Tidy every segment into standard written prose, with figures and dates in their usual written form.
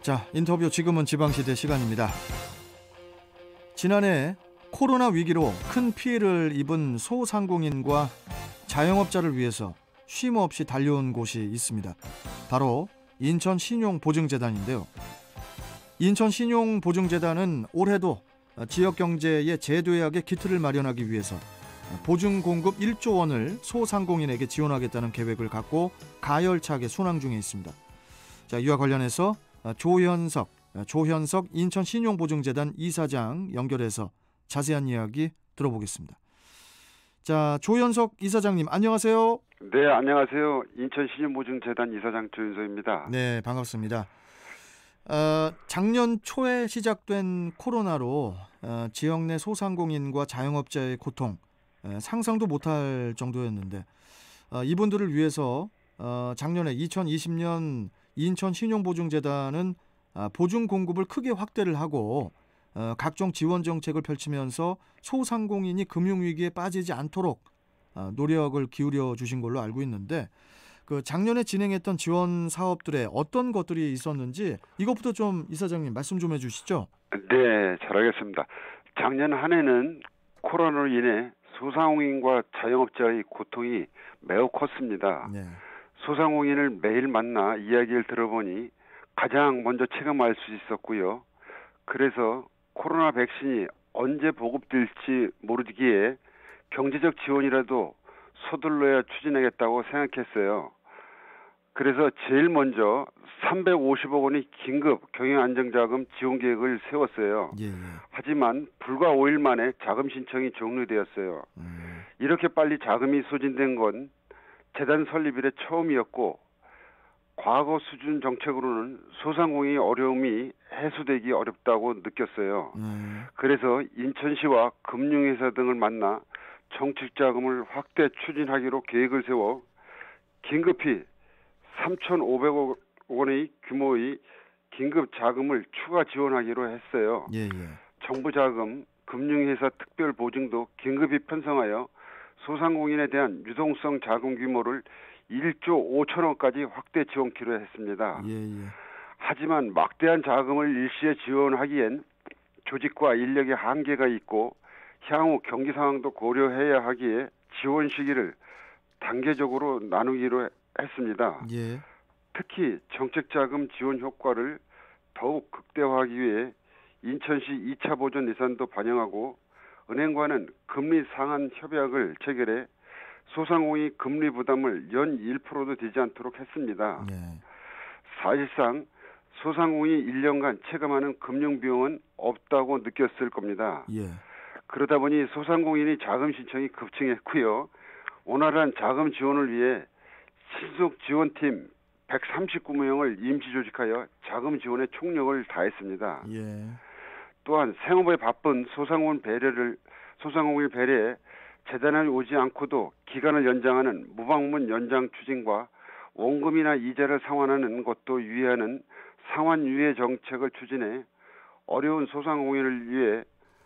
자, 인터뷰 지금은 지방시대 시간입니다. 지난해 코로나 위기로 큰 피해를 입은 소상공인과 자영업자를 위해서 쉼 없이 달려온 곳이 있습니다. 바로 인천신용보증재단인데요. 인천신용보증재단은 올해도 지역경제의 재도약의 기틀을 마련하기 위해서 보증 공급 1조 원을 소상공인에게 지원하겠다는 계획을 갖고 가열차게 순항 중에 있습니다. 자, 이와 관련해서 조현석 인천신용보증재단 이사장 연결해서 자세한 이야기 들어보겠습니다. 자, 조현석 이사장님 안녕하세요. 네, 안녕하세요. 인천신용보증재단 이사장 조현석입니다. 네, 반갑습니다. 작년 초에 시작된 코로나로 지역 내 소상공인과 자영업자의 고통 상상도 못할 정도였는데 이분들을 위해서 작년에 2020년 인천신용보증재단은 보증 공급을 크게 확대를 하고 각종 지원 정책을 펼치면서 소상공인이 금융위기에 빠지지 않도록 노력을 기울여 주신 걸로 알고 있는데 그 작년에 진행했던 지원 사업들에 어떤 것들이 있었는지 이것부터 좀 이사장님 말씀 좀 해주시죠. 네, 잘하겠습니다. 작년 한 해는 코로나로 인해 소상공인과 자영업자의 고통이 매우 컸습니다. 네. 소상공인을 매일 만나 이야기를 들어보니 가장 먼저 체감할 수 있었고요. 그래서 코로나 백신이 언제 보급될지 모르기에 경제적 지원이라도 서둘러야 추진하겠다고 생각했어요. 그래서 제일 먼저 350억 원의 긴급 경영안정자금 지원 계획을 세웠어요. 예. 하지만 불과 5일 만에 자금 신청이 종료되었어요. 이렇게 빨리 자금이 소진된 건 재단 설립 이래 처음이었고 과거 수준 정책으로는 소상공인의 어려움이 해소되기 어렵다고 느꼈어요. 그래서 인천시와 금융회사 등을 만나 정책자금을 확대 추진하기로 계획을 세워 긴급히 3,500억 원의 규모의 긴급 자금을 추가 지원하기로 했어요. 예. 정부 자금, 금융회사 특별 보증도 긴급히 편성하여 소상공인에 대한 유동성 자금 규모를 1조 5천억까지 확대 지원키로 했습니다. 예. 하지만 막대한 자금을 일시에 지원하기엔 조직과 인력의 한계가 있고 향후 경기 상황도 고려해야 하기에 지원 시기를 단계적으로 나누기로 했습니다. 예. 특히 정책자금 지원 효과를 더욱 극대화하기 위해 인천시 2차 보전 예산도 반영하고 은행과는 금리 상한 협약을 체결해 소상공인 금리 부담을 연 1%도 되지 않도록 했습니다. 예. 사실상 소상공인이 1년간 체감하는 금융비용은 없다고 느꼈을 겁니다. 예. 그러다 보니 소상공인의 자금 신청이 급증했고요. 원활한 자금 지원을 위해 신속 지원팀 139명을 임시 조직하여 자금 지원에 총력을 다했습니다. 예. 또한 생업에 바쁜 소상공인 배려에 재단에 오지 않고도 기간을 연장하는 무방문 연장 추진과 원금이나 이자를 상환하는 것도 유예하는 상환 유예 정책을 추진해 어려운 소상공인을 위해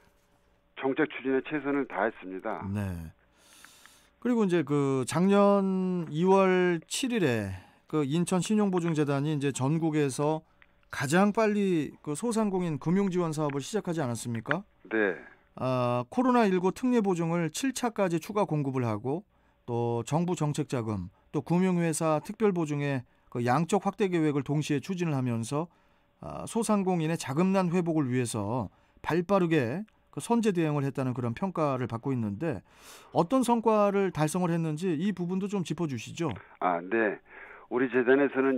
정책 추진에 최선을 다했습니다. 네. 그리고 이제 그 작년 2월 7일에 그 인천신용보증재단이 이제 전국에서 가장 빨리 그 소상공인 금융 지원 사업을 시작하지 않았습니까? 네. 코로나19 특례 보증을 7차까지 추가 공급을 하고 또 정부 정책 자금, 또 금융회사 특별 보증의 그 양적 확대 계획을 동시에 추진을 하면서 소상공인의 자금난 회복을 위해서 발빠르게 그 선제 대응을 했다는 그런 평가를 받고 있는데 어떤 성과를 달성을 했는지 이 부분도 좀 짚어주시죠. 네. 우리 재단에서는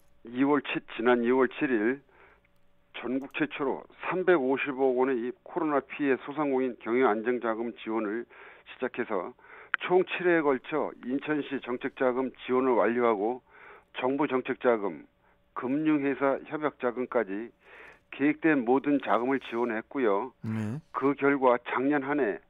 지난 2월 7일 전국 최초로 350억 원의 이 코로나 피해 소상공인 경영안정자금 지원을 시작해서 총 7회에 걸쳐 인천시 정책자금 지원을 완료하고 정부 정책자금, 금융회사 협약자금까지 계획된 모든 자금을 지원했고요. 그 결과 작년 한 해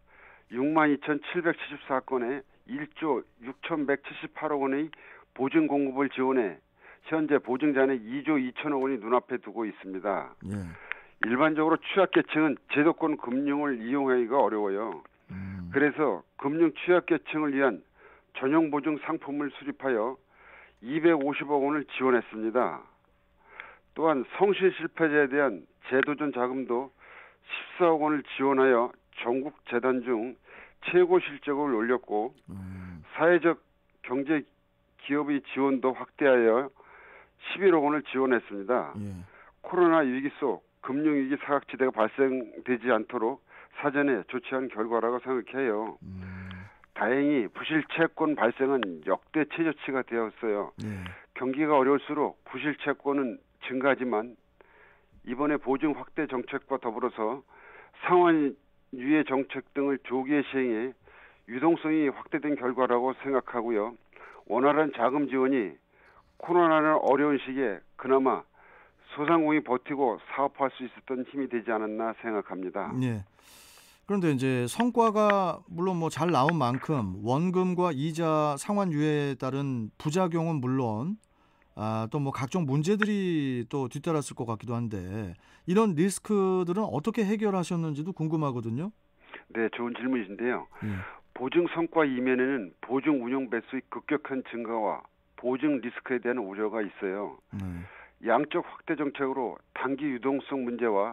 62,774건의 1조 6,178억 원의 보증 공급을 지원해 현재 보증잔액 2조 2천억 원이 눈앞에 두고 있습니다. 일반적으로 취약계층은 제도권 금융을 이용하기가 어려워요. 그래서 금융 취약계층을 위한 전용 보증 상품을 수립하여 250억 원을 지원했습니다. 또한 성실 실패자에 대한 재도전 자금도 14억 원을 지원하여 전국 재단 중 최고 실적을 올렸고 사회적 경제 기업의 지원도 확대하여 11억 원을 지원했습니다. 예. 코로나 위기 속 금융위기 사각지대가 발생되지 않도록 사전에 조치한 결과라고 생각해요. 다행히 부실 채권 발생은 역대 최저치가 되었어요. 예. 경기가 어려울수록 부실 채권은 증가하지만 이번에 보증 확대 정책과 더불어서 상환 유예 정책 등을 조기에 시행해 유동성이 확대된 결과라고 생각하고요. 원활한 자금 지원이 코로나는 어려운 시기에 그나마 소상공인이 버티고 사업할 수 있었던 힘이 되지 않았나 생각합니다. 예. 그런데 이제 성과가 물론 뭐 잘 나온 만큼 원금과 이자 상환 유예에 따른 부작용은 물론 또 뭐 각종 문제들이 또 뒤따랐을 것 같기도 한데 이런 리스크들은 어떻게 해결하셨는지도 궁금하거든요. 네, 좋은 질문이신데요. 예. 보증 성과 이면에는 보증 운용 배수의 급격한 증가와 보증 리스크에 대한 우려가 있어요. 양적 확대 정책으로 단기 유동성 문제와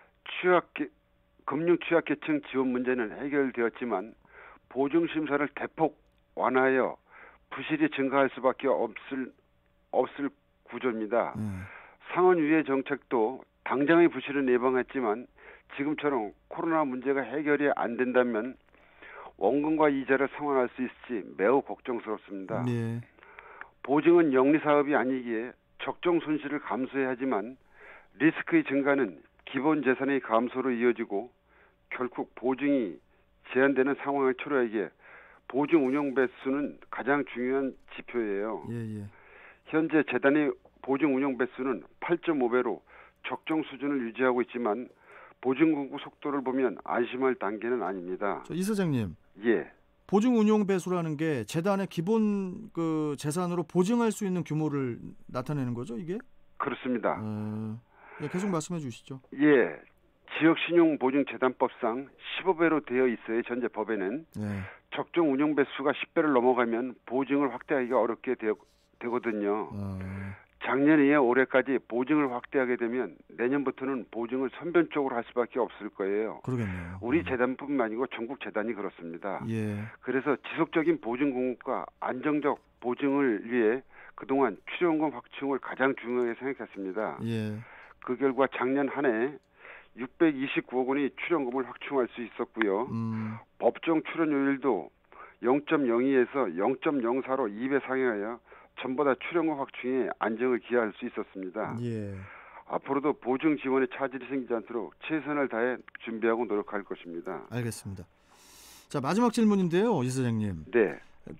금융 취약계층 지원 문제는 해결되었지만 보증 심사를 대폭 완화하여 부실이 증가할 수밖에 없을 구조입니다. 상환 유예 정책도 당장의 부실은 예방했지만 지금처럼 코로나 문제가 해결이 안 된다면 원금과 이자를 상환할 수 있을지 매우 걱정스럽습니다. 네. 보증은 영리 사업이 아니기에 적정 손실을 감수해야 하지만 리스크의 증가는 기본 재산의 감소로 이어지고 결국 보증이 제한되는 상황을 초래하기에 보증 운용 배수는 가장 중요한 지표예요. 예. 현재 재단의 보증 운용 배수는 8.5배로 적정 수준을 유지하고 있지만 보증 공급 속도를 보면 안심할 단계는 아닙니다. 이 사장님. 예. 보증 운용 배수라는 게 재단의 기본 그 재산으로 보증할 수 있는 규모를 나타내는 거죠, 이게? 그렇습니다. 예, 계속 말씀해 주시죠. 예. 지역신용보증재단법상 15배로 되어 있어요. 현재 법에는. 예. 적정 운용 배수가 10배를 넘어가면 보증을 확대하기가 어렵게 되거든요. 작년에 이어 올해까지 보증을 확대하게 되면 내년부터는 보증을 선변적으로 할 수밖에 없을 거예요. 그러겠네요. 우리 재단뿐만 아니고 전국 재단이 그렇습니다. 예. 그래서 지속적인 보증 공급과 안정적 보증을 위해 그동안 출연금 확충을 가장 중요하게 생각했습니다. 예. 그 결과 작년 한 해 629억 원이 출연금을 확충할 수 있었고요. 법정 출연료율도 0.02에서 0.04로 2배 상향하여 전보다 출연금 확충에 안정을 기하할 수 있었습니다. 예. 앞으로도 보증 지원에 차질이 생기지 않도록 최선을 다해 준비하고 노력할 것입니다. 알겠습니다. 자, 마지막 질문인데요, 이 사장님. 네.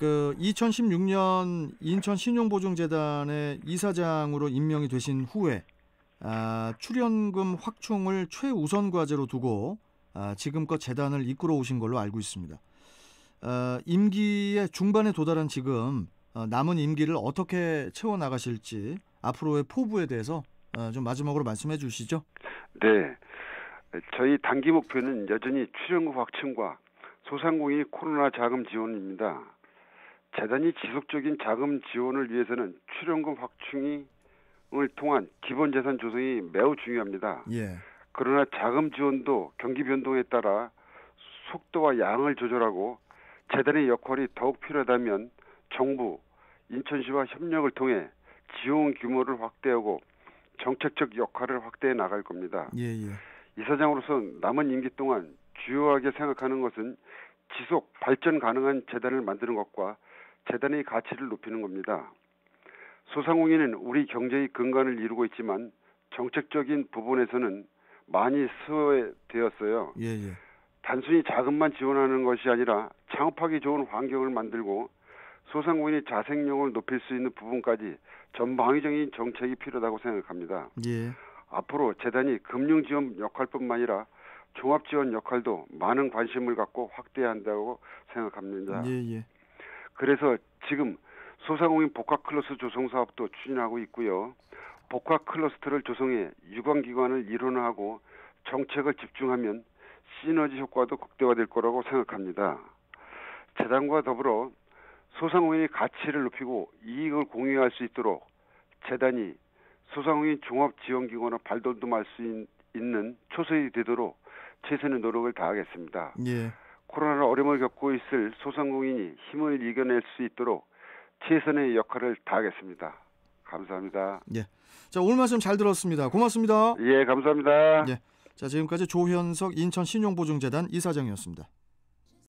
2016년 인천신용보증재단의 이사장으로 임명이 되신 후에 출연금 확충을 최우선 과제로 두고 지금껏 재단을 이끌어 오신 걸로 알고 있습니다. 임기의 중반에 도달한 지금 남은 임기를 어떻게 채워나가실지 앞으로의 포부에 대해서 좀 마지막으로 말씀해 주시죠. 네. 저희 단기 목표는 여전히 출연금 확충과 소상공인 코로나 자금 지원입니다. 재단이 지속적인 자금 지원을 위해서는 출연금 확충을 통한 기본 재산 조성이 매우 중요합니다. 예. 그러나 자금 지원도 경기 변동에 따라 속도와 양을 조절하고 재단의 역할이 더욱 필요하다면 정부, 인천시와 협력을 통해 지원 규모를 확대하고 정책적 역할을 확대해 나갈 겁니다. 예. 이사장으로서 남은 임기 동안 주요하게 생각하는 것은 지속 발전 가능한 재단을 만드는 것과 재단의 가치를 높이는 겁니다. 소상공인은 우리 경제의 근간을 이루고 있지만 정책적인 부분에서는 많이 소외되었어요. 예. 단순히 자금만 지원하는 것이 아니라 창업하기 좋은 환경을 만들고 소상공인의 자생력을 높일 수 있는 부분까지 전방위적인 정책이 필요하다고 생각합니다. 예. 앞으로 재단이 금융지원 역할뿐만 아니라 종합지원 역할도 많은 관심을 갖고 확대해야 한다고 생각합니다. 예. 그래서 지금 소상공인 복합클러스터 조성 사업도 추진하고 있고요. 복합클러스터를 조성해 유관기관을 일원화하고 정책을 집중하면 시너지 효과도 극대화될 거라고 생각합니다. 재단과 더불어 소상공인의 가치를 높이고 이익을 공유할 수 있도록 재단이 소상공인 종합지원기관으로 발돋움할 수 있는 초석이 되도록 최선의 노력을 다하겠습니다. 예. 코로나로 어려움을 겪고 있을 소상공인이 힘을 이겨낼 수 있도록 최선의 역할을 다하겠습니다. 감사합니다. 예. 자, 오늘 말씀 잘 들었습니다. 고맙습니다. 예, 감사합니다. 예. 자, 지금까지 조현석 인천신용보증재단 이사장이었습니다.